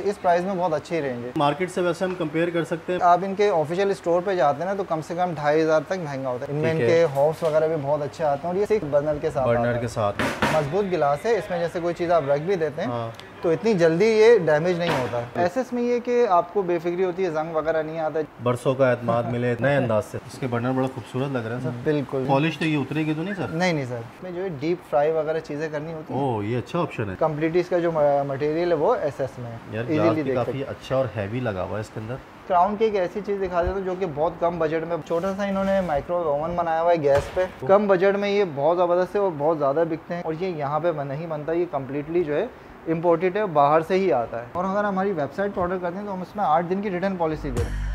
इस प्राइस में बहुत अच्छी रेंज है। मार्केट से वैसे हम कंपेयर कर सकते हैं। आप इनके ऑफिशियल स्टोर पे जाते हैं ना तो कम से कम 2500 तक महंगा होता है। इनमें इनके हॉब्स वगैरह भी बहुत अच्छे आते हैं और ये 6 बर्नर के साथ मजबूत गिलास है। इसमें जैसे कोई चीज़ आप रख भी देते हैं तो इतनी जल्दी ये डैमेज नहीं होता। ऐसे इसमें ये कि आपको बेफिक्री होती है, जंग वगैरह नहीं आता, बरसों का एतमाद मिले नए अंदाज से। इसके बर्नर बड़ा खूबसूरत लग रहा है सर। बिल्कुल। पॉलिश तो ये उतरेगी तो नहीं सर? नहीं सर, इसमें जो है डीप फ्राई वगैरह चीज़ें करनी होती है। ओह, ये अच्छा ऑप्शन है। कम्प्लीटली इसका जो मटेरियल है वो एसएस में है। इजीली काफ़ी अच्छा और हैवी लगा हुआ है इसके अंदर। क्राउन की एक ऐसी चीज़ दिखा देता हूँ जो कि बहुत कम बजट में, छोटा सा इन्होंने माइक्रोवेव ओवन बनाया हुआ है गैस पे। कम बजट में ये बहुत ज़बरदस्त है और बहुत ज़्यादा बिकते हैं। और ये यहाँ पे नहीं बनता, ये कम्प्लीटली जो है इम्पोर्टेड है, बाहर से ही आता है। और अगर हमारी वेबसाइट पर ऑर्डर करते हैं तो हम इसमें 8 दिन की रिटर्न पॉलिसी दे रहे हैं।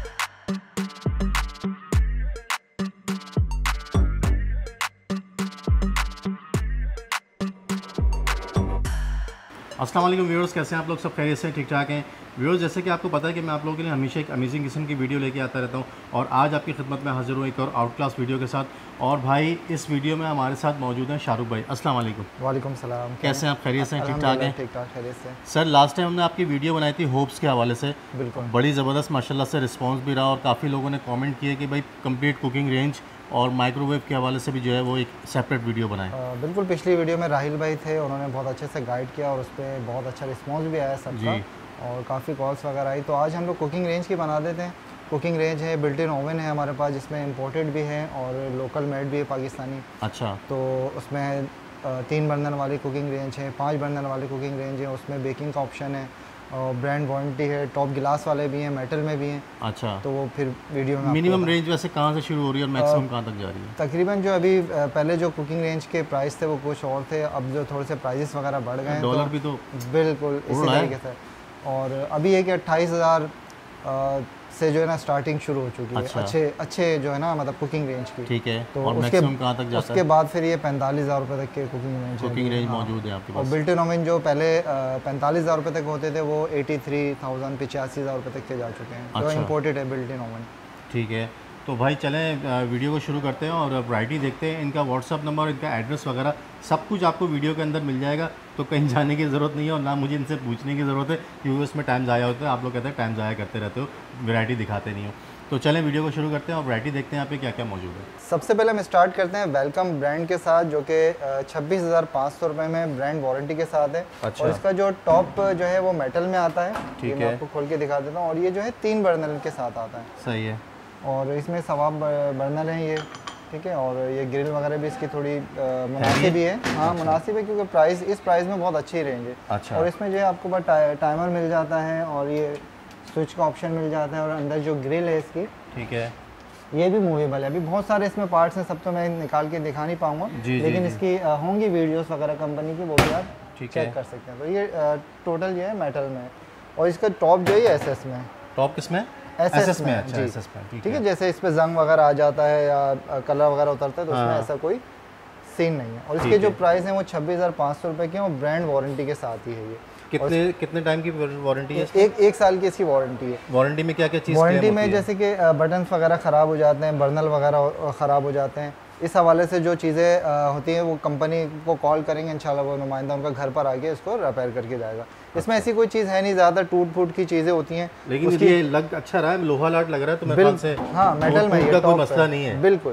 अस्सलाम वालेकुम व्यूअर्स, कैसे हैं आप लोग? सब खैरियत से, ठीक ठाक हैं व्यूअर्स। जैसे कि आपको पता है कि मैं आप लोगों के लिए हमेशा एक अमेजिंग किस्म की वीडियो लेके आता रहता हूं और आज आपकी खिदमत में हाजिर हूँ एक और आउट क्लास वीडियो के साथ। और भाई इस वीडियो में हमारे साथ मौजूद हैं शाहरुख भाई। अस्सलाम वालेकुम। वालेकुम सलाम। कैसे हैं आप? खैरियत से, ठीक ठाक हैं? ठीक ठाक, खैरियत से। सर, लास्ट टाइम हमने आपकी वीडियो बनाई थी होप्स के हवाले से। बिल्कुल। बड़ी ज़बरदस्त माशाल्लाह से रिस्पॉन्स भी रहा और काफ़ी लोगों ने कॉमेंट किए कि भाई कंप्लीट कुकिंग रेंज और माइक्रोवेव के हवाले से भी जो है वो एक सेपरेट वीडियो बनाए। बिल्कुल। पिछली वीडियो में राहिल भाई थे, उन्होंने बहुत अच्छे से गाइड किया और उस पर बहुत अच्छा रिस्पॉन्स भी आया सबका और काफ़ी कॉल्स वगैरह आई। तो आज हम लोग कुकिंग रेंज की बना देते हैं। कुकिंग रेंज है, बिल्ट इन ओवन है हमारे पास, जिसमें इम्पोर्टेड भी है और लोकल मेड भी है पाकिस्तानी। अच्छा। तो उसमें 3 बर्नर वाली कुकिंग रेंज है, 5 बर्नर वाली कुकिंग रेंज है, उसमें बेकिंग का ऑप्शन है और ब्रांड वारंटी है। टॉप गिलास वाले भी हैं, मेटल में भी हैं। अच्छा। तो वो फिर वीडियो में मिनिमम रेंज वैसे कहाँ से शुरू हो रही है और मैक्सिमम कहाँ तक जा रही है? तकरीबन जो अभी पहले जो कुकिंग रेंज के प्राइस थे वो कुछ और थे, अब जो थोड़े से प्राइसेस वगैरह बढ़ गए हैं। डॉलर भी तो बिल्कुल इसी तरीके से। और अभी ये कि 28,000 से जो है ना स्टार्टिंग शुरू हो चुकी है। अच्छा। अच्छे जो है ना मतलब कुकिंग रेंज की। ठीक है। तो और मैक्सिमम कहाँ तक जाता है? उसके बाद फिर ये 45,000 रुपये तक के कुकिंग रेंज मौजूद है आपके पास। और बिल्ट इन ओवन जो पहले 45,000 रुपये तक होते थे वो 83,000 85,000 रुपये तक के जा चुके हैं। जो इम्पोर्टेड है बिल्ट इन ओवन। ठीक है। तो भाई चलें वीडियो को शुरू करते हैं और वैरायटी देखते हैं। इनका व्हाट्सअप नंबर, इनका एड्रेस वगैरह सब कुछ आपको वीडियो के अंदर मिल जाएगा, तो कहीं जाने की ज़रूरत नहीं है और ना मुझे इनसे पूछने की ज़रूरत है क्योंकि उसमें टाइम ज़ाया होता है। आप लोग कहते हैं टाइम ज़ाया करते रहते हो, वैरायटी दिखाते नहीं हो। तो चलें वीडियो को शुरू करते हैं और वैरायटी देखते हैं यहाँ पे क्या क्या मौजूद है। सबसे पहले हम स्टार्ट करते हैं वेलकम ब्रांड के साथ, जो कि 26,500 रुपये में ब्रांड वारंटी के साथ है। अच्छा। और इसका जो टॉप जो है वो मेटल में आता है। ठीक है, मैं आपको खोल के दिखा देता हूँ। और ये जो है 3 बर्नर के साथ आता है। सही है। और इसमें सवाब बर्नर हैं ये, ठीक है। और ये ग्रिल वगैरह भी इसकी थोड़ी मुनासिब ही है। हाँ, मुनासिब है क्योंकि इस प्राइस में बहुत अच्छी रेंज है। अच्छा। और इसमें जो है आपको बस टाइमर मिल जाता है और ये स्विच का ऑप्शन मिल जाता है और अंदर जो ग्रिल है इसकी, ठीक है, ये भी मूवेबल है। अभी बहुत सारे इसमें पार्ट्स हैं, सब तो मैं निकाल के दिखा नहीं पाऊँगा, लेकिन इसकी होंगी वीडियोस वगैरह कंपनी की, वो भी आप चेक कर सकते हैं। तो ये टोटल जो है मेटल में है और इसका टॉप जो है एसएस में है। टॉप किसमें? एसएस में। अच्छा, एसएस में। ठीक है। जैसे इस पे जंग वगैरह आ जाता है या कलर वगैरह उतरता है तो उसमें ऐसा कोई सीन नहीं है। और इसके जो प्राइस हैं वो 26,500 रुपये के और ब्रांड वारंटी के साथ ही है। ये कितने टाइम की वारंटी है? एक साल की इसकी वारंटी है। वारंटी में क्या क्या चीज़? वारंटी में जैसे कि बटन वगैरह ख़राब हो जाते हैं, बर्नर वगैरह ख़राब हो जाते हैं, इस हवाले से जो चीज़ें होती हैं वो कंपनी को कॉल करेंगे, इंशाल्लाह वो नुमाइंदा उनका घर पर आके इसको रिपेयर करके जाएगा। इसमें ऐसी कोई चीज़ है नहीं, ज़्यादा टूट फूट की चीज़ें होती हैं। लेकिन ये लग अच्छा रहा है, लोहा लाट लग रहा है, तो मेरे ख्याल से हाँ मेटल में कोई मसला नहीं है। बिल्कुल।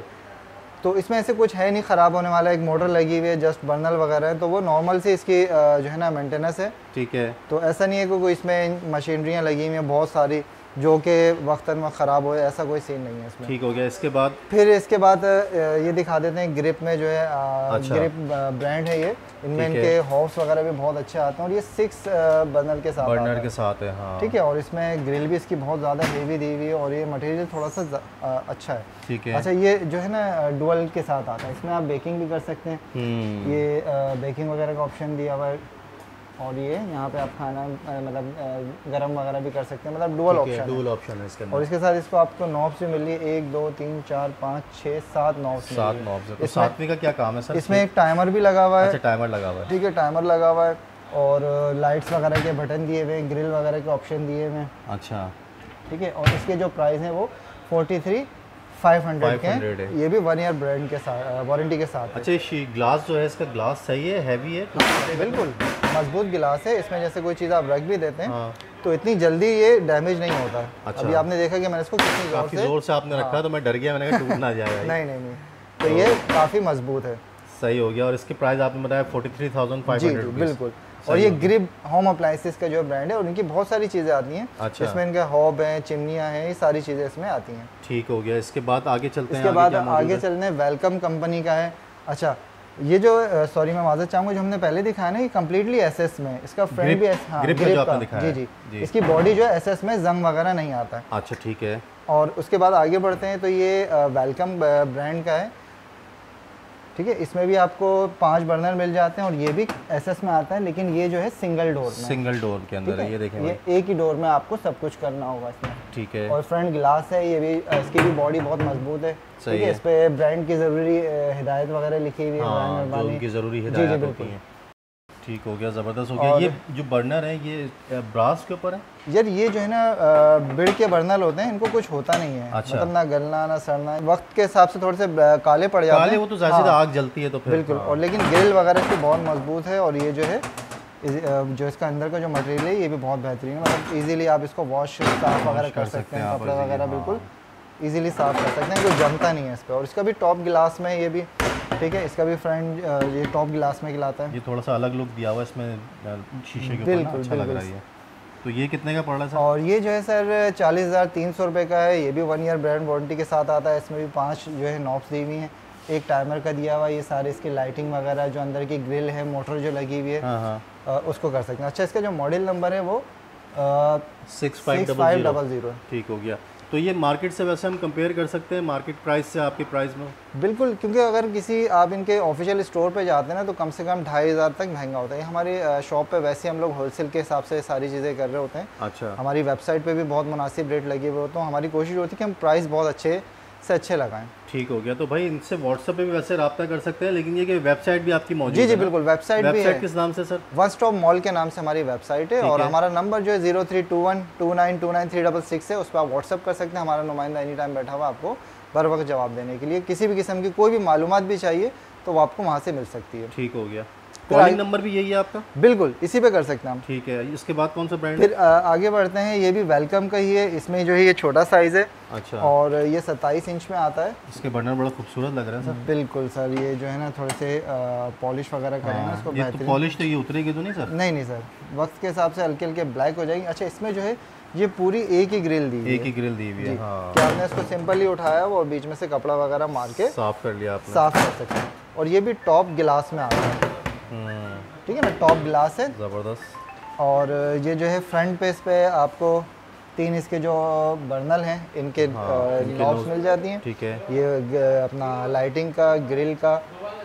तो इसमें ऐसे कुछ है नहीं ख़राब होने वाला। एक मोटर लगी हुई है, जस्ट बर्नर वगैरह है, तो वो नॉर्मल से इसकी जो है ना मेंटेनेंस है। ठीक है। तो ऐसा नहीं है कि कोई इसमें मशीनरियाँ लगी हुई हैं बहुत सारी जो कि वक्तन में ख़राब हो, ऐसा कोई सीन नहीं है इसमें। ठीक हो गया। इसके बाद ये दिखा देते हैं ग्रिप में जो है अच्छा। ग्रिप ब्रांड है ये, इनमें इनके हॉब्स वगैरह भी बहुत अच्छे आते हैं और ये 6 बर्नर के साथ है। हाँ। ठीक है। और इसमें ग्रिल भी इसकी बहुत ज़्यादा हेवी दी हुई है और ये मटेरियल थोड़ा सा अच्छा है। ठीक है। अच्छा, ये जो है ना डुअल के साथ आता है, इसमें आप बेकिंग भी कर सकते हैं। ये बेकिंग वगैरह का ऑप्शन दिया हुआ है और ये यहाँ पे आप खाना मतलब गरम वगैरह भी कर सकते हैं, मतलब डुअल ऑप्शन है इसके अंदर। और इसके साथ इसको आपको नॉब्स भी मिल रही है, 1 2 3 4 5 6 7 नॉब्स। 7 नॉब्स। तो 7वीं का क्या काम है सर? इसमें एक टाइमर भी लगा हुआ है। अच्छा, टाइमर लगा हुआ है। ठीक है, टाइमर लगा हुआ है और लाइट्स वगैरह के बटन दिए हुए हैं, ग्रिल वगैरह के ऑप्शन दिए हुए हैं। अच्छा। ठीक है। और इसके जो प्राइस हैं वो 43,500 के हैं। ये भी 1 ईयर ब्रांड के साथ वारंटी के साथ। अच्छा, ग्लास जो है इसका ग्लास सही है, हैवी है? बिल्कुल मजबूत गिलास है। इसमें जैसे कोई चीज़ आप रख भी देते हैं तो इतनी जल्दी ये डैमेज नहीं होता है। अच्छा। अभी आपने देखा कि मैंने इसको कितनी काफ़ी ज़ोर से आपने रखा, तो मैं डर गया, मैंने कहा टूट ना जाए। नहीं, तो ये काफ़ी मजबूत है। सही हो गया। और इसकी प्राइस आपने बताया 43,500। बिल्कुल। और ये ग्रिप होम अप्लायंसेस का जो ब्रांड है, और इनकी बहुत सारी चीज़ें आती हैं। अच्छा। इसमें इनके हॉब हैं, चिमनियाँ हैं, ये सारी चीज़ें इसमें आती हैं। ठीक हो गया। इसके बाद आगे चलते हैं। इसके बाद आगे चलने वेलकम कंपनी का है। अच्छा, ये जो सॉरी मैं माजरत चाहूँगा, जो हमने पहले दिखाया ना, ये कम्प्लीटली एसएस में, इसका फ्रंट भी ग्रिप का जी। इसकी बॉडी जो है एसएस में जंग वगैरह नहीं आता है। अच्छा, ठीक है। और उसके बाद आगे बढ़ते हैं तो ये वेलकम ब्रांड का है, ठीक है। इसमें भी आपको 5 बर्नर मिल जाते हैं, और ये भी एसएस में आता है, लेकिन ये जो है सिंगल डोर के अंदर है। ये देखें, ये एक ही डोर में आपको सब कुछ करना होगा इसमें। ठीक है। और फ्रंट ग्लास है, ये भी इसकी भी बॉडी बहुत मजबूत है, ठीक है। इस पे ब्रांड की ज़रूरी हिदायत वगैरह लिखी हुई है, जो उनकी ज़रूरी हिदायत होती है। ठीक हो गया, ज़बरदस्त हो गया। ये जो बर्नर है ये ब्रास के ऊपर है यार। ये जो है ना बिड के बर्नर होते हैं, इनको कुछ होता नहीं है। अच्छा। मतलब ना गलना ना सड़ना, वक्त के हिसाब से थोड़े से काले पड़ जाते हैं। वो तो ज़्यादा आग जलती है तो फिर बिल्कुल। और लेकिन ग्रिल वगैरह इसकी बहुत मजबूत है, और ये जो है जो इसका अंदर का जो मटेरियल है ये भी बहुत बेहतरीन है। मतलब इजीली आप इसको वॉश साफ वगैरह कर सकते हैं, कपड़े वगैरह बिल्कुल इजीली साफ कर सकते हैं, कोई जमता नहीं है इस पर। और इसका भी टॉप गिलास में, ये भी ठीक है। इसका भी फ्रंट ये टॉप गिलास में गिलाता है। ये थोड़ा सा अलग लुक दिया हुआ है इसमें शीशे के ऊपर, अच्छा लग रहा है ये। तो ये कितने का पड़ रहा है सर? और ये जो है सर 40,300 रुपये का है। ये भी 1 ईयर ब्रांड वारंटी के साथ आता है। इसमें भी 5 जो है नॉब्स दी हुई हैं, एक टाइमर का दिया हुआ है। ये सारे इसकी लाइटिंग वगैरह, जो अंदर की ग्रिल है, मोटर जो लगी हुई है, उसको कर सकते हैं। अच्छा, इसका जो मॉडल नंबर है वो 6500। ठीक हो गया। तो ये मार्केट से वैसे हम कंपेयर कर सकते हैं, मार्केट प्राइस से आपके प्राइस में? बिल्कुल, क्योंकि अगर किसी आप इनके ऑफिशियल स्टोर पे जाते हैं ना, तो कम से कम 2500 तक महंगा होता है। हमारी शॉप पे वैसे हम लोग होलसेल के हिसाब से सारी चीज़ें कर रहे होते हैं। अच्छा। हमारी वेबसाइट पे भी बहुत मुनासिब रेट लगे हुए होते हैं। हमारी कोशिश होती है कि हम प्राइस बहुत अच्छे से अच्छे लगाएं। ठीक हो गया। तो भाई इनसे व्हाट्सएप पे भी वैसे रब्ता कर सकते हैं, लेकिन ये कि वेबसाइट भी आपकी मौजूद है? जी बिल्कुल, वेबसाइट भी है। किस नाम से सर? वन स्टॉप मॉल के नाम से हमारी वेबसाइट है। और हमारा नंबर जो है 0321292936 है, उस पर आप व्हाट्सएप कर सकते हैं। हमारा नुमाइंदा एनी टाइम बैठा हुआ आपको बर वक्त जवाब देने के लिए। किसी भी किस्म की कोई भी मालूमात भी चाहिए तो वो आपको वहाँ से मिल सकती है। ठीक हो गया। कॉलिंग नंबर भी यही है आपका? बिल्कुल, इसी पे कर सकते हैं हम। ठीक है। इसके बाद कौन सा ब्रांड? फिर आगे बढ़ते हैं। ये भी वेलकम का ही है। इसमें जो है ये छोटा साइज़ है। अच्छा। और ये 27 इंच में आता है। इसके बर्नर बड़ा खूबसूरत लग रहा है सर। बिल्कुल सर, ये जो है ना थोड़े से पॉलिश वगैरह करें ना इसको बेहतरीन। पॉलिश तो ये उतरेगी तो नहीं सर? नहीं सर, वक्त के हिसाब से हल्के हल्के ब्लैक हो जाएंगे। अच्छा, इसमें जो है ये पूरी एक ही ग्रिल दी हुई है। एक ही ग्रिल दी हुई है। क्या आपने इसको सिंपल ही उठाया और बीच में से कपड़ा वगैरह मार के साफ कर लिया आपने। साफ कर सकते हैं। और ये भी टॉप गिलास में आता है, ठीक है ना, टॉप गिलास है, ज़बरदस्त। और ये जो है फ्रंट पे, इस पे आपको 3 इसके जो बर्नल हैं इनके नॉब्स मिल जाती हैं। ठीक है। ये अपना लाइटिंग का, ग्रिल का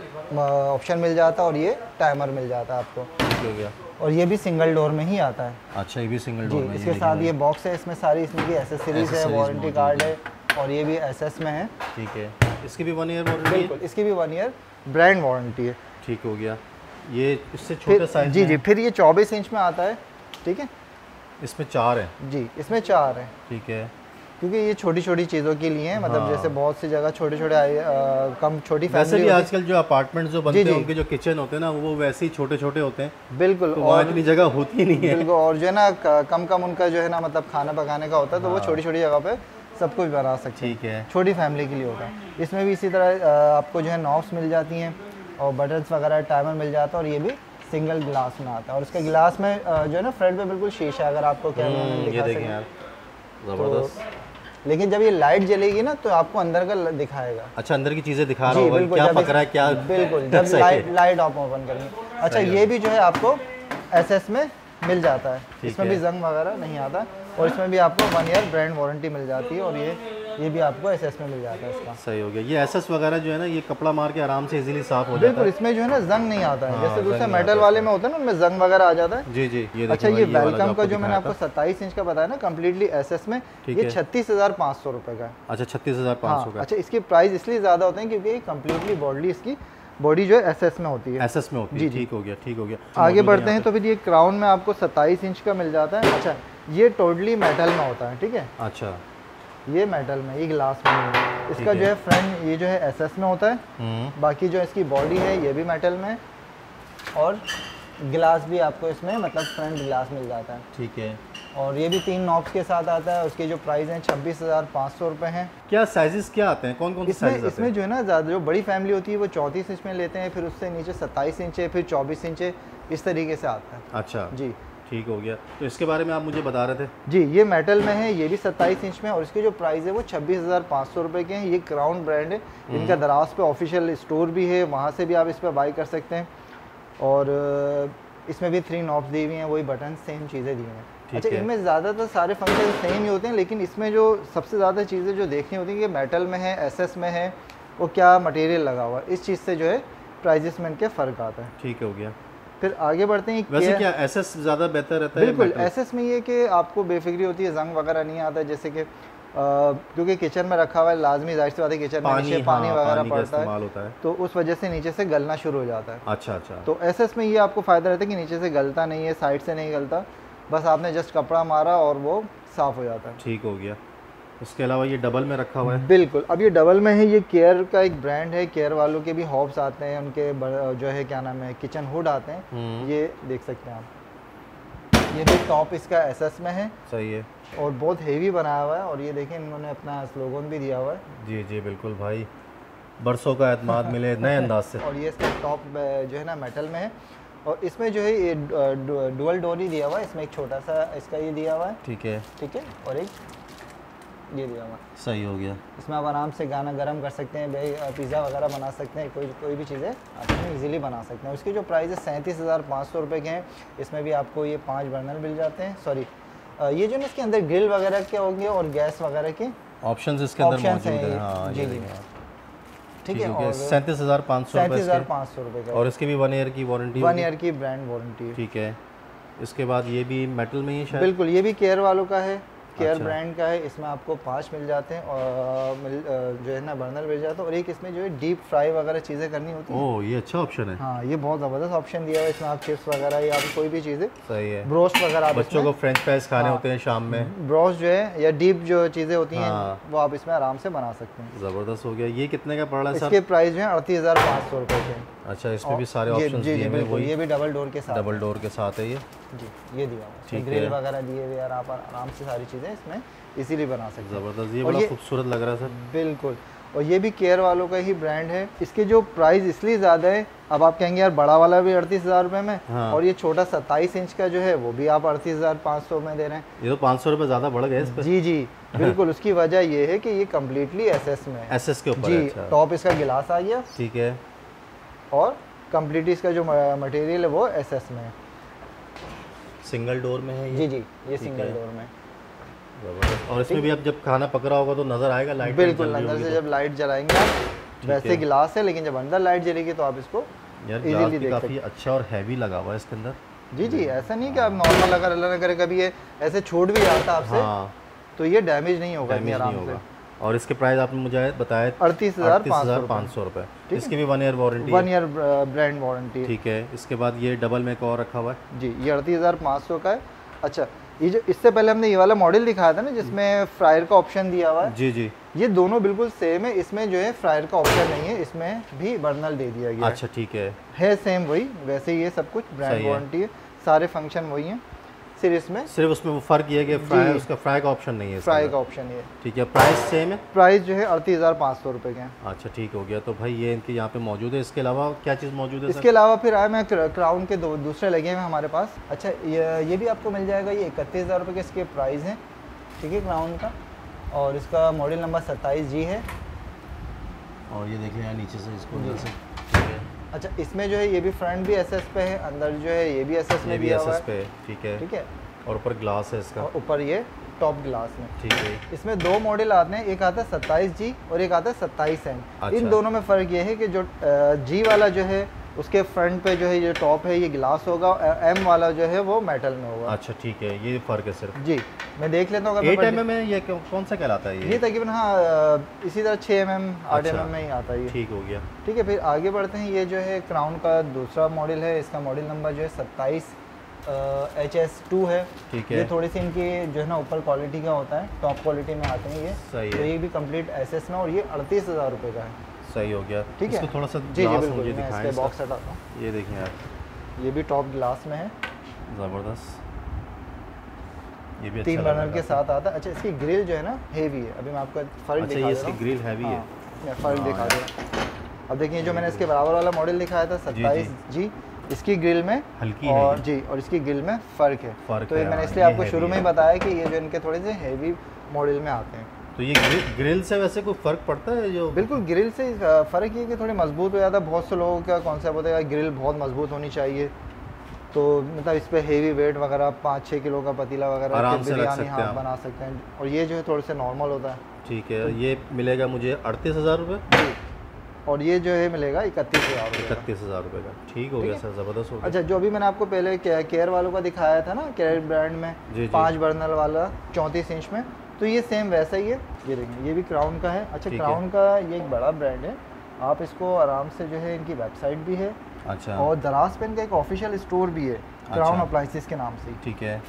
ऑप्शन मिल जाता है, और ये टाइमर मिल जाता है आपको। ठीक हो गया। और ये भी सिंगल डोर में ही आता है। अच्छा, ये भी सिंगल डोर में। इसके साथ ये बॉक्स है, इसमें सारी इसमें की एसेसरीज है, वारंटी कार्ड है, और ये भी एसएस में है। ठीक है। इसकी भी 1 ईयर वारंटी? बिल्कुल, इसकी भी 1 ईयर ब्रांड वारंटी है। ठीक हो गया। ये इससे छोटे साइज जी फिर ये 24 इंच में आता है, ठीक है। इसमें 4 है? जी, इसमें 4 है। ठीक है। क्योंकि ये छोटी छोटी चीज़ों के लिए हैं, मतलब जैसे बहुत सी जगह छोटे छोटे कम छोटी फैमिली। वैसे भी आजकल जो अपार्टमेंट जो बनते हैं उनके जो किचन होते हैं ना, वो वैसे ही छोटे छोटे होते हैं। बिल्कुल। तो और इतनी जगह होती नहीं है। बिल्कुल। और जो है ना कम उनका जो है ना, मतलब खाना पकाने का होता है, तो वो छोटी छोटी जगह पे सब कुछ बना सकते हैं। ठीक है। छोटी फैमिली के लिए होता है। इसमें भी इसी तरह आपको जो है नॉब्स मिल जाती हैं, और बटन्स वगैरह, टाइमर मिल जाता है। और ये भी सिंगल ग्लास में आता है। और इसके ग्लास में जो है ना फ्रंट पे बिल्कुल शीशा, अगर आपको कैमरा में दिखा सकें। ज़बरदस्त। लेकिन जब ये लाइट जलेगी ना, तो आपको अंदर का दिखाएगा। अच्छा, अंदर की चीज़ें दिखा रहा होगा, क्या पक रहा है, क्या? बिल्कुल, जब लाइट आप ओपन करेंगे। अच्छा, ये भी जो है आपको एसएस में मिल जाता है। इसमें भी जंग वगैरह नहीं आता। और इसमें भी आपको 1 ईयर ब्रांड वारंटी मिल जाती है। और ये भी आपको एसएस में मिल जाता है इसका। सही हो गया। ये एसएस वगैरह जो है ना, ये कपड़ा मार के आराम से इजीली साफ हो जाता है। बिल्कुल, इसमें जो है ना जंग नहीं आता है। जैसे दूसरे मेटल वाले में होता है ना, उनमें जंग वगैरह आ जाता है। जी। ये अच्छा, ये वेलकम का जो मैंने आपको 27 इंच का बताया ना, कम्प्लीटली एसएस में, ये 36,500 रुपये का है। अच्छा, 36,500 का। अच्छा, इसकी प्राइस इसलिए ज़्यादा होते हैं क्योंकि कम्प्लीटली बॉडी इसकी बॉडी जो है एसएस में होती है। एसएस में होती है। ठीक हो गया, ठीक हो गया। आगे बढ़ते हैं तो फिर ये क्राउन में आपको 27 इंच का मिल जाता है। अच्छा, ये टोटली मेटल में होता है, ठीक है। अच्छा, ये मेटल में, ये ग्लास में नहीं है। इसका जो है फ्रंट ये जो है एसएस में होता है। बाकी जो इसकी बॉडी है ये भी मेटल में, और ग्लास भी आपको इसमें मतलब फ्रंट ग्लास मिल जाता है। ठीक है। और ये भी 3 नॉब्स के साथ आता है। उसके जो प्राइस हैं 26,500 रुपये हैं। क्या साइजेस क्या आते हैं, कौन कौन से साइज आते हैं? इसमें जो है ना ज़्यादा जो बड़ी फैमिली होती है वो 34 इंच में लेते हैं, फिर उससे नीचे 27 इंच है, फिर 24 इंच है, इस तरीके से आता है। अच्छा जी ठीक हो गया। तो इसके बारे में आप मुझे बता रहे थे? जी, ये मेटल में है, ये भी 27 इंच में, और इसके जो प्राइस है वो 26,500 रुपये के हैं। ये क्राउन ब्रांड है, इनका दराज पे ऑफिशियल स्टोर भी है, वहाँ से भी आप इस पर बाई कर सकते हैं। और इसमें भी 3 नॉब्स दी हुई हैं, वही बटन सेम चीज़ें दी हुई हैं। अच्छा, इनमें ज़्यादातर सारे फंक्शन सेम ही होते हैं, लेकिन इसमें जो सबसे ज़्यादा चीज़ें जो देखनी होती हैं कि मेटल में है, एसएस में है, वो क्या मटेरियल लगा हुआ है, इस चीज़ से जो है प्राइजेस में इनके फ़र्क आता है। ठीक हो गया। फिर आगे बढ़ते हैं। वैसे क्या एसएस ज़्यादा बेहतर रहता है? बिल्कुल, एसएस में ये कि आपको बेफिक्री होती है, जंग वगैरह नहीं आता है, जैसे कि क्योंकि किचन में रखा हुआ है, लाजमी जाहिर सी बात है किचन में नीचे पानी वगैरह पड़ता है, तो उस वजह से नीचे से गलना शुरू हो जाता है। अच्छा। तो एसएस में ये आपको फ़ायदा रहता है कि नीचे से गलता नहीं है, साइड से नहीं गलता, बस आपने जस्ट कपड़ा मारा और वो साफ़ हो जाता है। ठीक हो गया। उसके अलावा ये डबल में रखा हुआ है? बिल्कुल, अब ये डबल में है, ये केयर का एक ब्रांड है, केयर वालों के भी हॉब्स आते हैं, उनके जो है क्या नाम है किचन हुड आते हैं, ये देख सकते हैं आप। ये भी टॉप इसका एसएस में है। सही है। और बहुत हेवी बनाया हुआ है, और ये देखें इन्होंने अपना स्लोगन भी दिया हुआ है। जी जी बिल्कुल भाई, बरसों का एतमाद मिले नए अंदाज से। और ये इसका टॉप जो है ना मेटल में है, और इसमें जो है ये डुअल डोर ही दिया हुआ है, इसमें एक छोटा सा इसका ये दिया हुआ है। ठीक है, और एक ये दिया हुआ। सही हो गया। इसमें आप आराम से गाना गर्म कर सकते हैं, पिज़्ज़ा वगैरह बना सकते हैं, कोई भी चीज़ें आप इसमें इजीली बना सकते हैं। उसकी जो प्राइस है 37,500 रुपये के हैं। इसमें भी आपको ये 5 बर्नर मिल जाते हैं। सॉरी, ये जो ना इसके अंदर ग्रिल वगैरह के होंगे और गैस वगैरह के ऑप्शंस इसके अंदर मौजूद हैं। हाँ जी जी, ठीक है। और 37,500 रुपये का, और इसकी भी 1 ईयर की वारंटी, 1 ईयर की ब्रांड वारंटी। ठीक है। इसके बाद ये भी मेटल में ही शायद? बिल्कुल, ये भी केयर वालों का है, केयर ब्रांड का है। इसमें आपको 5 मिल जाते हैं, और जो है ना बर्नर मिल जाता है, और एक इसमें जो है डीप फ्राई वगैरह चीज़ें करनी होती हैं। ओह, ये अच्छा ऑप्शन है। हाँ, ये बहुत ज़बरदस्त ऑप्शन दिया है। इसमें आप चिप्स वगैरह या कोई भी चीज़ें, सही है, ब्रोस्ट वगैरह, बच्चों को फ्रेंच फ्राइज खाने होते हैं शाम में, ब्रोस्ट जो है या डीप जो चीज़ें होती हैं वो आप इसमें आराम से बना सकते हैं। ज़बरदस्त हो गया। ये कितने का पड़ रहा है सर? इसके प्राइस जो है 38,500 रुपये के। अच्छा, इसमें भी सारे ऑप्शंस दिए हैं। बिल्कुल, ये भी डबल डोर के साथ, डबल डोर के साथ है ये जी। ये दिया हुआ है, ग्रिल वगैरह दिए हुए, यार आप आराम से सारी चीज़ें इसमें इजीली बना सकते हैं। ज़बरदस्त, ये बड़ा खूबसूरत लग रहा है सर। बिल्कुल, और ये भी केयर वालों का ही ब्रांड है। इसके जो प्राइस इसलिए ज़्यादा है, अब आप कहेंगे यार बड़ा वाला भी 38,000 रुपये में, हाँ। और ये छोटा 27 इंच का जो है वो भी आप 38,500 में दे रहे हैं। ये तो 500 रुपये ज़्यादा बढ़ गए इस पर। जी जी बिल्कुल। उसकी वजह ये है कि ये कम्प्लीटली एसएस में है, एसएस के ऊपर। जी, टॉप इसका गिलास आ गया, ठीक है, और कम्प्लीटली इसका जो मटेरियल है वो एसएस में है। सिंगल डोर में है ये? जी जी, ये सिंगल डोर में। और इसमें भी अब जब खाना पक रहा होगा तो नज़र आएगा लाइट? बिल्कुल, अंदर से जब लाइट जलाएंगे आप, वैसे गिलास है, लेकिन जब अंदर लाइट जलेगी तो आप इसको इजीली देख सकते हैं। काफ़ी अच्छा और हैवी लगा हुआ है इसके अंदर। जी जी, ऐसा नहीं कि आप नॉर्मल अगर अल्लाह न करे कभी ये ऐसे छूट भी जाता आपसे, तो ये डैमेज नहीं होगा इतनी आराम से। और इसके प्राइस आपने मुझे बताया 38,500 रुपये। इसकी भी 1 year warranty, 1 year brand warranty. ठीक है। इसके बाद ये डबल में एक और रखा हुआ है जी, ये 38,500 का है। अच्छा, ये जो इससे पहले हमने ये वाला मॉडल दिखाया था ना जिसमें फ्रायर का ऑप्शन दिया हुआ है, जी जी, ये दोनों बिल्कुल सेम है। इसमें जो है फ्रायर का ऑप्शन नहीं है, इसमें भी बर्नर दे दिया गया। अच्छा, ठीक है सेम वही, वैसे ये सब कुछ ब्रांड वारंटी है, सारे फंक्शन वही हैं। सिर्फ उसमें वो फ़र्क ये है कि फ्राई, उसका फ्राई का ऑप्शन नहीं है, फ्राई का ऑप्शन ये, ठीक है। प्राइस सेम है? प्राइस जो है 38,500 रुपये के हैं। अच्छा, ठीक हो गया। तो भाई ये इनके यहाँ पे मौजूद है। इसके अलावा क्या चीज़ मौजूद है? इसके अलावा फिर आए मैं क्राउन के दूसरे लगे हैं हमारे पास। अच्छा, ये भी आपको मिल जाएगा, ये 31,000 रुपये के इसके प्राइस हैं, ठीक है, क्राउन का, और इसका मॉडल नंबर 27G है। और ये देखें यार नीचे से इसको अंदर से, अच्छा, इसमें जो है ये भी फ्रंट भी एसएस पे है, अंदर जो है ये भी एसएस में दिया हुआ है, ठीक है, ठीक है। और ऊपर ग्लास है इसका, ऊपर ये टॉप ग्लास में, ठीक है। इसमें 2 मॉडल आते हैं, एक आता है 27G और एक आता है 27M। अच्छा। इन दोनों में फ़र्क ये है कि जो G वाला जो है उसके फ्रंट पे जो है ये टॉप है ये ग्लास होगा, M वाला जो है वो मेटल में होगा। अच्छा, ठीक है, ये फ़र्क है सिर्फ। जी, मैं देख लेता हूँ। 8mm में ये कौन सा कहलाता है? ये तकरीबन हाँ इसी तरह 6mm 8mm में ही आता है ये। ठीक हो गया, ठीक है। फिर आगे बढ़ते हैं। ये जो है क्राउन का दूसरा मॉडल है, इसका मॉडल नंबर जो है 27 HS2 है, ठीक है। ये थोड़ी सी इनकी जो है ना ऊपर क्वालिटी का होता है, टॉप क्वालिटी में आते हैं ये, सही है। तो ये भी कंप्लीट एसएस में, और ये 38,000 रुपये का है। सही हो गया, ठीक है। इसको थोड़ा सा जी ग्लास बिल्कुल, मुझे मैं दिखाएं, इसके बॉक्स हटाता हूँ। ये देखें यार, ये भी टॉप ग्लास में है, ज़बरदस्त। ये भी 3 बर्नर के साथ आता है। अच्छा इसकी ग्रिल जो है ना हेवी है, अभी मैं आपको फ़र्क दिखा अच्छा इसकी ग्रिल हैवी है, मैं फ़र्क दिखा दूँ। अब देखिए जो मैंने इसके बराबर वाला मॉडल दिखाया था 27G, इसकी ग्रिल में हल्की और है जी, और इसकी ग्रिल में फ़र्क है। तो ये मैंने इसलिए ये आपको शुरू में ही बताया कि ये जो इनके थोड़े से हेवी मॉडल में आते हैं। तो ये ग्रिल से वैसे कोई फ़र्क पड़ता है? जो बिल्कुल ग्रिल से फ़र्क ये कि थोड़ी मजबूत हो जाता है। बहुत से लोगों का कॉन्सेप्ट होता है ग्रिल बहुत मजबूत होनी चाहिए, तो मतलब इस पर हेवी वेट वगैरह 5-6 किलो का पतीला वगैरह आराम से बिरयानी हाँ बना सकते हैं। और ये जो है थोड़े से नॉर्मल होता है। ठीक है, ये मिलेगा मुझे 38,000 रुपये और ये जो है मिलेगा 31,000 रुपये। 31,000 रुपये का। ठीक हो गया सर, ज़बरदस्त हो गया। अच्छा जो अभी मैंने आपको पहले केयर वालों का दिखाया था ना, केयर ब्रांड में 5 बर्नर वाला 34 इंच में, तो ये सेम वैसा ही है। ये देखें ये भी क्राउन का है। अच्छा क्राउन का ये एक बड़ा ब्रांड है, आप इसको आराम से जो है इनकी वेबसाइट भी है। अच्छा और दराज पे इनका एक ऑफिशियल स्टोर भी है क्राउन अप्लायंसेस के नाम से। ठीक है,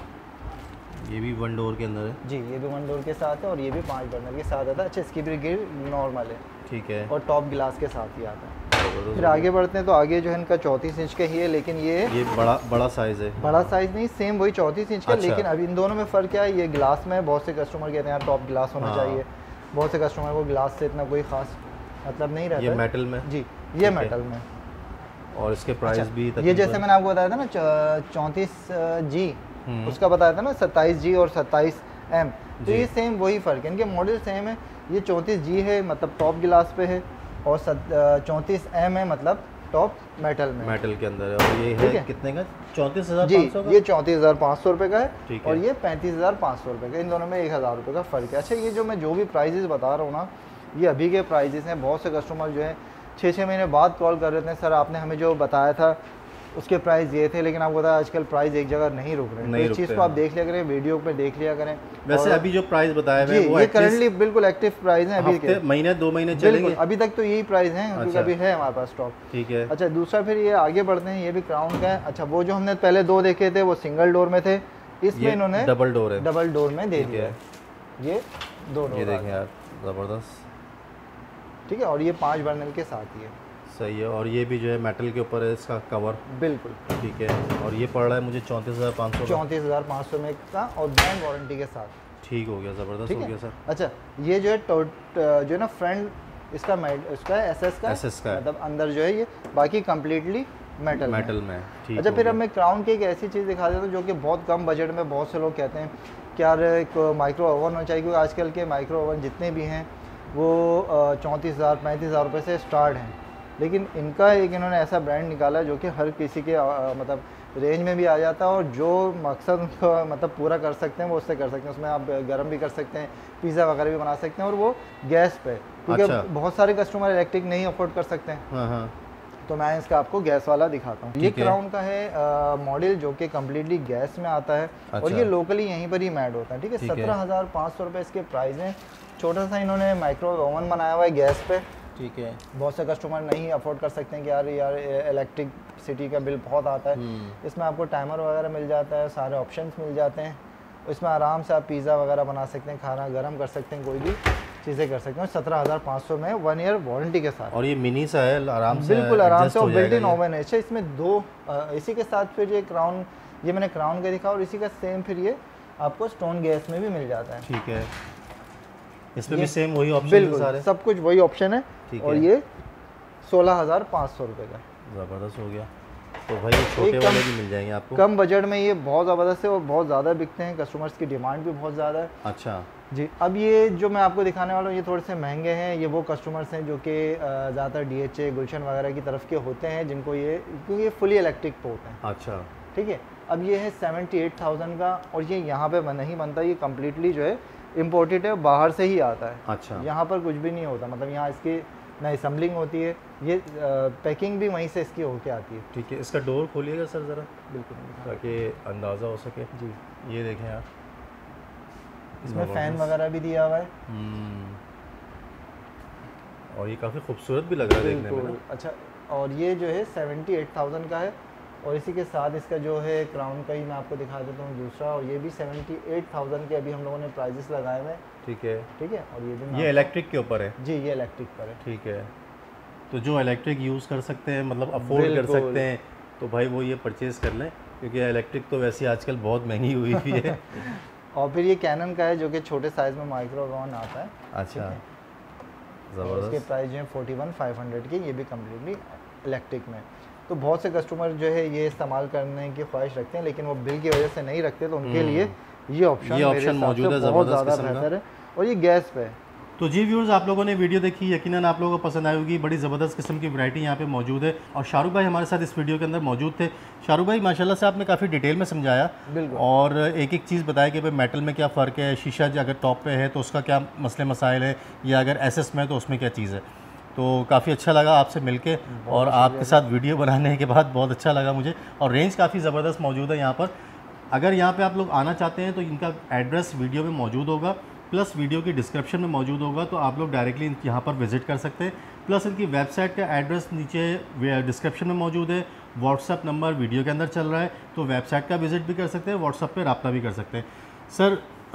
ये भी 1 डोर के अंदर है जी, ये भी 1 डोर के साथ है और ये भी 5 बर्नर के साथ आता है। अच्छा इसकी भी ग्रिल नॉर्मल है, ठीक है, और टॉप गिलास के साथ ही आता है। फिर आगे बढ़ते हैं तो आगे जो है इनका 34 इंच का ही है, लेकिन ये बड़ा साइज़ है। बड़ा साइज़ नहीं, सेम वही 34 इंच का। अच्छा। लेकिन अभी इन दोनों में फ़र्क क्या है, ये ग्लास में बहुत से कस्टमर कहते हैं यार टॉप गिलास होना चाहिए, बहुत से कस्टमर को ग्लास से इतना कोई ख़ास मतलब नहीं रहता। ये मेटल में जी, ये मेटल में। और इसके प्राइस भी ये जैसे मैंने आपको बताया था ना 34G, उसका बताया था ना 27G और 27M, तो ये सेम वही फ़र्क है, इनके मॉडल सेम है। ये 34G है मतलब टॉप गिलास पे है, और 34M है मतलब टॉप मेटल के अंदर है। और ये है कितने का? 34,500 जी, ये 34,500 रुपये का है और ये 35,500 रुपये का। इन दोनों में 1,000 रुपये का फ़र्क है। अच्छा ये जो मैं जो भी प्राइजेस बता रहा हूँ ना, ये अभी के प्राइजेस हैं। बहुत से कस्टमर जो है 6-6 महीने बाद कॉल कर रहे थे, सर आपने हमें जो बताया था उसके प्राइस ये थे, लेकिन आपको पता है आजकल प्राइस एक जगह नहीं रुक रहे हैं। तो इस चीज़ को आप देख लिया करें, वीडियो पे देख लिया करें। वैसे अभी जो प्राइस बताया है वो ये करंटली बिल्कुल एक्टिव प्राइस है अभी के, महीने 2 महीने चलेंगे अभी तक तो यही प्राइस है क्योंकि अभी है हमारे पास स्टॉक। ठीक है। अच्छा दूसरा फिर ये आगे बढ़ते हैं, ये भी क्राउन का है। अच्छा वो जो हमने पहले 2 देखे थे वो सिंगल डोर में थे, इसमें इन्होंने डबल डोर में दे दिया है। ये 2 डोर, ये देखें यार ज़बरदस्त, ठीक है। और ये 5 बर्नर के साथ ही है, सही है। और ये भी जो है मेटल के ऊपर है इसका कवर, बिल्कुल ठीक है। और ये पड़ रहा है मुझे 34,500 34,500 में का, और ब्रांड वारंटी के साथ। ठीक हो गया, ज़बरदस्त हो गया सर। अच्छा ये जो है जो है ना फ्रंट इसका एसएस का मतलब अंदर जो है ये, बाकी कम्प्लीटली मेटल में। ठीक। अच्छा फिर अब मैं क्राउन की एक ऐसी चीज़ दिखा देता हूँ जो कि बहुत कम बजट में बहुत से लोग कहते हैं कि यार एक माइक्रो ओवन होना चाहिए, क्योंकि आजकल के माइक्रो ओवन जितने भी हैं वो 34,000-35,000 रुपये से स्टार्ट हैं। लेकिन इनका एक इन्होंने ऐसा ब्रांड निकाला जो कि हर किसी के मतलब रेंज में भी आ जाता है, और जो मकसद को मतलब पूरा कर सकते हैं वो उससे कर सकते हैं। उसमें आप गर्म भी कर सकते हैं, पिज़्ज़ा वगैरह भी बना सकते हैं, और वो गैस पे, क्योंकि अच्छा। बहुत सारे कस्टमर इलेक्ट्रिक नहीं अफोर्ड कर सकते हैं। तो मैं इसका आपको गैस वाला दिखाता हूँ। ये क्राउन का है मॉडल जो कि कम्प्लीटली गैस में आता है। अच्छा। और ये लोकली यहीं पर ही मैड होता है, ठीक है। 17,500 रुपये इसके प्राइस हैं। छोटा सा इन्होंने माइक्रो ओवन बनाया हुआ है गैस पे, ठीक है। बहुत से कस्टमर नहीं अफोर्ड कर सकते हैं कि यार इलेक्ट्रिसिटी का बिल बहुत आता है। इसमें आपको टाइमर वगैरह मिल जाता है, सारे ऑप्शंस मिल जाते हैं। इसमें आराम से आप पिज़्ज़ा वगैरह बना सकते हैं, खाना गर्म कर सकते हैं, कोई भी चीज़ें कर सकते हैं। 17,500 में 1 ईयर वारंटी के साथ। और ये मिनी सा है, आराम से बिल्कुल आराम से, और बिल्ट इन ओवन है। इसमें 2 इसी के साथ फिर ये क्राउन, ये मैंने क्राउन का दिखा, और इसी का सेम फिर ये आपको स्टोन गैस में भी मिल जाता है। ठीक है, इसमें भी सेम वही ऑप्शन है सारे, सब कुछ वही ऑप्शन है। और ये 16,500 रुपये का, ज़बरदस्त हो गया। तो भाई छोटे वाले भी मिल जाएंगे आपको कम बजट में। ये बहुत ज़बरदस्त है और बहुत ज़्यादा बिकते हैं, कस्टमर्स की डिमांड भी बहुत ज़्यादा है। अच्छा जी। अब ये जो मैं आपको दिखाने वाला हूँ ये थोड़े से महंगे हैं। ये वो कस्टमर्स हैं जो कि ज़्यादातर DHA गुलशन वगैरह की तरफ के होते हैं, जिनको ये, क्योंकि ये फुली इलेक्ट्रिक पोर्ट है। अच्छा ठीक है। अब ये है 78,000 का, और ये यहाँ पे नहीं बनता, ये कम्प्लीटली जो है इम्पोर्टेड है, बाहर से ही आता है। अच्छा। यहाँ पर कुछ भी नहीं होता, मतलब यहाँ इसकी ना असम्बलिंग होती है, ये पैकिंग भी वहीं से इसकी होके आती है। ठीक है। इसका डोर खोलिएगा सर ज़रा, बिल्कुल, ताकि अंदाज़ा हो सके। जी ये देखें यार, इसमें फ़ैन वगैरह भी दिया हुआ है, और ये काफ़ी खूबसूरत भी लग रहा है देखने में। अच्छा, और ये जो है 78,000 का है, और इसी के साथ इसका जो है क्राउन का ही मैं आपको दिखा देता हूँ दूसरा, और ये भी 78,000 के अभी हम लोगों ने प्राइजेस लगाए हुए हैं। ठीक है, ठीक है। और ये भी इलेक्ट्रिक के ऊपर है। जी, ये इलेक्ट्रिक पर है। ठीक है। तो जो इलेक्ट्रिक यूज़ कर सकते हैं, मतलब अफोर्ड कर सकते हैं, तो भाई वो ये परचेज़ कर लें। क्योंकि इलेक्ट्रिक तो वैसे आजकल बहुत महंगी हुई हुई है। और फिर ये कैनन का है जो कि छोटे साइज़ में माइक्रोवेव आता है। अच्छा, ज़बरदस्त। इसके प्राइस जो है 41,500 की, ये भी कम्प्लीटली इलेक्ट्रिक में। तो बहुत से कस्टमर जो है ये इस्तेमाल करने की ख्वाहिश रखते हैं, लेकिन वो बिल की वजह से नहीं रखते, तो उनके लिए ये ऑप्शन मौजूद है, बहुत ज़्यादा बेहतर है। और ये गैस पे है। तो जी व्यूअर्स, आप लोगों ने वीडियो देखी, यकीनन आप लोगों को पसंद आई होगी। बड़ी ज़बरदस्त किस्म की वैरायटी यहाँ पे मौजूद है और शाहरुख भाई हमारे साथ इस वीडियो के अंदर मौजूद थे। शाहरुख भाई माशाल्लाह से आपने काफ़ी डिटेल में समझाया और एक एक चीज़ बताया कि भाई मेटल में क्या फ़र्क है, शीशा अगर टॉप पे है तो उसका क्या मसले मसाइल है, या अगर एसएस में है तो उसमें क्या चीज़ है। तो काफ़ी अच्छा लगा आपसे मिलके और आपके साथ वीडियो बनाने के बाद बहुत अच्छा लगा मुझे। और रेंज काफ़ी ज़बरदस्त मौजूद है यहाँ पर। अगर यहाँ पे आप लोग आना चाहते हैं तो इनका एड्रेस वीडियो में मौजूद होगा, प्लस वीडियो की डिस्क्रिप्शन में मौजूद होगा, तो आप लोग डायरेक्टली यहाँ पर विज़िट कर सकते हैं। प्लस इनकी वेबसाइट का एड्रेस नीचे डिस्क्रिप्शन में मौजूद है। व्हाट्सअप नंबर वीडियो के अंदर चल रहा है, तो वेबसाइट का विज़िट भी कर सकते हैं, व्हाट्सअप पे रब्ता भी कर सकते हैं। सर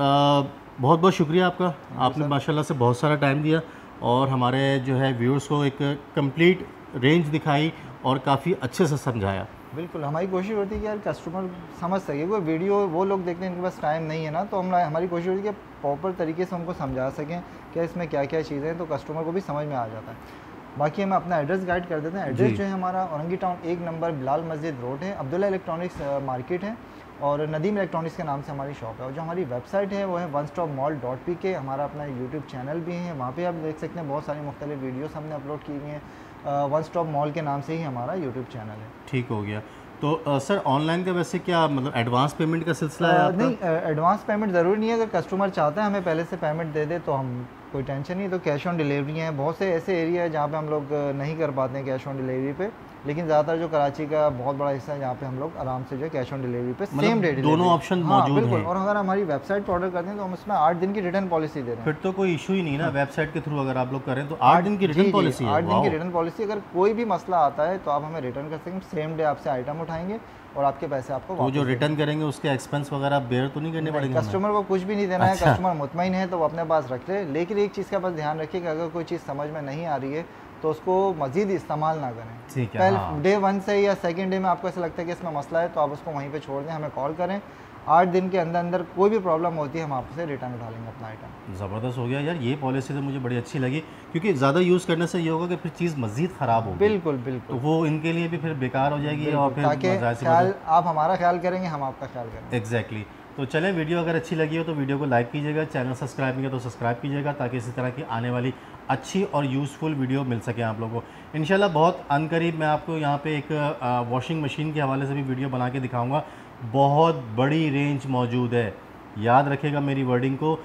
बहुत बहुत शुक्रिया आपका, आपने माशाल्लाह से बहुत सारा टाइम दिया और हमारे जो है व्यूअर्स को एक कंप्लीट रेंज दिखाई और काफ़ी अच्छे से समझाया। बिल्कुल, हमारी कोशिश होती है कि यार कस्टमर समझ सके। कोई वीडियो वो लोग देखते हैं इनके पास टाइम नहीं है ना, तो हमारी कोशिश होती है कि प्रॉपर तरीके से उनको समझा सकें कि इसमें क्या क्या चीज़ें हैं, तो कस्टमर को भी समझ में आ जाता है। बाकी हम अपना एड्रेस गाइड कर देते हैं। एड्रेस जो है हमारा औरंगी टाउन 1 नंबर बिलाल मस्जिद रोड है, अब्दुल्ला इलेक्ट्रॉनिक्स मार्केट है और नदीम इलेक्ट्रॉनिक्स के नाम से हमारी शॉप है। और जो हमारी वेबसाइट है वो है onestopmall.pk। हमारा अपना यूट्यूब चैनल भी है, वहाँ पे आप देख सकते हैं बहुत सारी मुख्तलिफ वीडियोस हमने अपलोड की हुई हैं। वन स्टॉप मॉल के नाम से ही हमारा यूट्यूब चैनल है। ठीक हो गया। तो सर ऑनलाइन का वैसे क्या मतलब एडवांस पेमेंट का सिलसिला है आपका? नहीं, एडवांस पेमेंट ज़रूरी नहीं है। अगर कस्टमर चाहता है हमें पहले से पेमेंट दे दे तो हम कोई टेंशन नहीं। तो कैश ऑन डिलीवरी है। बहुत से ऐसे एरिया है जहाँ पे हम लोग नहीं कर पाते हैं कैश ऑन डिलीवरी पे, लेकिन ज़्यादातर जो कराची का बहुत बड़ा हिस्सा है जहाँ पे हम लोग आराम से जो है कैश ऑन डिलीवरी पे सेम डे दोनों ऑप्शन मौजूद हैं। और अगर हमारी वेबसाइट पर ऑर्डर करते हैं तो हम उसमें 8 दिन की रिटर्न पॉलिसी दे रहे हैं। फिर तो कोई इशू ही नहीं ना, वेबसाइट के थ्रू अगर आप लोग करें तो 8 दिन की रिटर्न पॉलिसी है। 8 दिन की रिटर्न पॉलिसी। अगर कोई भी मसला आता है तो आप हमें रिटर्न कर सकें, सेम डे आपसे आइटम उठाएंगे और आपके पैसे आपको वो जो रिटर्न करेंगे उसके एक्सपेंस वगैरह बेयर तो नहीं करने पड़ेंगे? कस्टमर को कुछ भी नहीं देना है। कस्टमर मुतमईन है तो वो अपने पास रख ले। लेकिन एक चीज़ का बस ध्यान रखिए कि अगर कोई चीज़ समझ में नहीं आ रही है तो उसको मज़ीद इस्तेमाल ना करें। ठीक है। पहले डे 1 से या सेकंड डे में आपको ऐसा लगता है कि इसमें मसला है तो आप उसको वहीं पे छोड़ दें, हमें कॉल करें। 8 दिन के अंदर अंदर कोई भी प्रॉब्लम होती है हम आपसे रिटर्न उठा लेंगे अपना आइटम। ज़बरदस्त हो गया यार, ये पॉलिसी तो मुझे बड़ी अच्छी लगी, क्योंकि ज़्यादा यूज़ करने से ये होगा कि फिर चीज़ मज़ीद ख़राब होगी। बिल्कुल बिल्कुल। तो वो इनके लिए भी फिर बेकार हो जाएगी और फिर ख्याल आप हमारा ख्याल करेंगे, हम आपका ख्याल करेंगे। एग्जैक्टली। तो चलें, वीडियो अगर अच्छी लगी हो तो वीडियो को लाइक कीजिएगा, चैनल सब्सक्राइब नहीं किया तो सब्सक्राइब कीजिएगा, ताकि इसी तरह की आने वाली अच्छी और यूज़फुल वीडियो मिल सके आप लोगों को। इंशाल्लाह बहुत अनकरीब मैं आपको यहाँ पे एक वॉशिंग मशीन के हवाले से भी वीडियो बना के दिखाऊंगा। बहुत बड़ी रेंज मौजूद है, याद रखिएगा मेरी वर्डिंग को।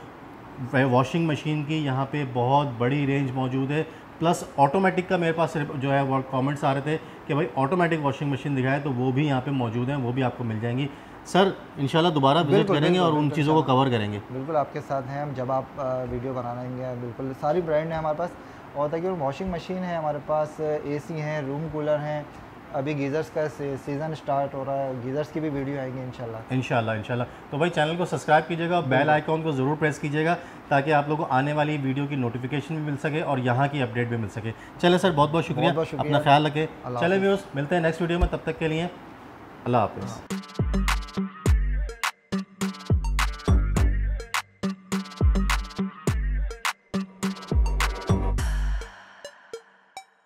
वॉशिंग मशीन की यहाँ पे बहुत बड़ी रेंज मौजूद है। प्लस ऑटोमेटिक का मेरे पास जो है वो कमेंट्स आ रहे थे कि भाई ऑटोमेटिक वॉशिंग मशीन दिखाए, तो वो भी यहाँ पे मौजूद हैं, वो भी आपको मिल जाएंगी। सर इंशाल्लाह दोबारा विजिट करेंगे और उन चीज़ों को कवर करेंगे। बिल्कुल आपके साथ हैं हम, जब आप वीडियो बनाएंगे। बिल्कुल सारी ब्रांड है हमारे पास। और तकरीबन वॉशिंग मशीन है हमारे पास, AC हैं, रूम कूलर हैं। अभी गीज़र्स का सीज़न स्टार्ट हो रहा है, गीज़र्स की भी वीडियो आएंगी इंशाल्लाह। तो भाई चैनल को सब्सक्राइब कीजिएगा, बेल आइकॉन को ज़रूर प्रेस कीजिएगा, ताकि आप लोगों को आने वाली वीडियो की नोटिफिकेशन भी मिल सके और यहाँ की अपडेट भी मिल सके। चले सर, बहुत बहुत शुक्रिया, अपना ख्याल रखें। चले व्यूअर्स, मिलते हैं नेक्स्ट वीडियो में, तब तक के लिए अल्लाह हाफ़िज़।